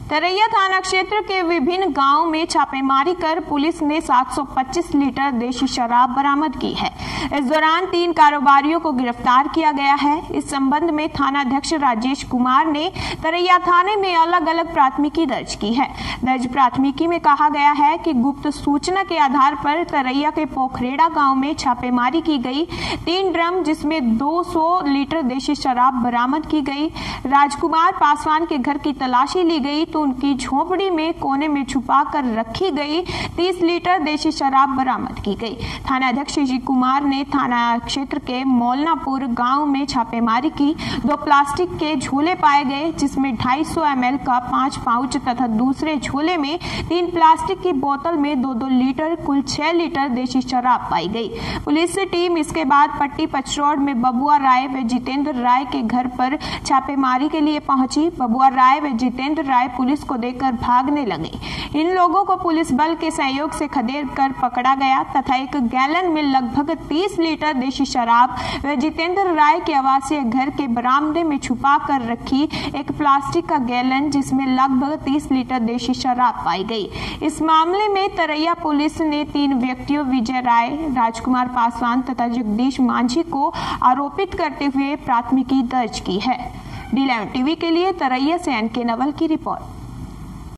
तरैया थाना क्षेत्र के विभिन्न गांवों में छापेमारी कर पुलिस ने 725 लीटर देशी शराब बरामद की है। इस दौरान 3 कारोबारियों को गिरफ्तार किया गया है। इस संबंध में थाना अध्यक्ष राजेश कुमार ने तरैया थाने में अलग अलग प्राथमिकी दर्ज की है। दर्ज प्राथमिकी में कहा गया है कि गुप्त सूचना के आधार पर तरैया के पोखरेड़ा गाँव में छापेमारी की गई। 3 ड्रम जिसमें 200 लीटर देशी शराब बरामद की गई। राजकुमार पासवान के घर की तलाशी ली गई तो उनकी झोपड़ी में कोने में छुपा कर रखी गई 30 लीटर देशी शराब बरामद की गई। थाना अध्यक्ष जी कुमार ने थाना क्षेत्र के मौलनापुर गांव में छापेमारी की। 2 प्लास्टिक के झोले पाए गए जिसमें 250 ml का 5 पाउच तथा दूसरे झोले में 3 प्लास्टिक की बोतल में 2-2 लीटर कुल 6 लीटर देशी शराब पाई गई। पुलिस टीम इसके बाद पट्टी पचरोड़ में बबुआ राय व जितेंद्र राय के घर पर छापेमारी के लिए पहुंची। बबुआ राय व जितेंद्र राय पुलिस को देखकर भागने लगे। इन लोगों को पुलिस बल के सहयोग से खदेड़ कर पकड़ा गया तथा एक गैलन में लगभग 30 लीटर देशी शराब व जितेंद्र राय के आवासीय घर के बरामदे में छुपा कर रखी एक प्लास्टिक का गैलन जिसमें लगभग 30 लीटर देशी शराब पाई गई। इस मामले में तरैया पुलिस ने 3 व्यक्तियों विजय राय, राजकुमार पासवान तथा जगदीश मांझी को आरोपित करते हुए प्राथमिकी दर्ज की है। डी11 टीवी के लिए तरैया से एनके नवल की रिपोर्ट।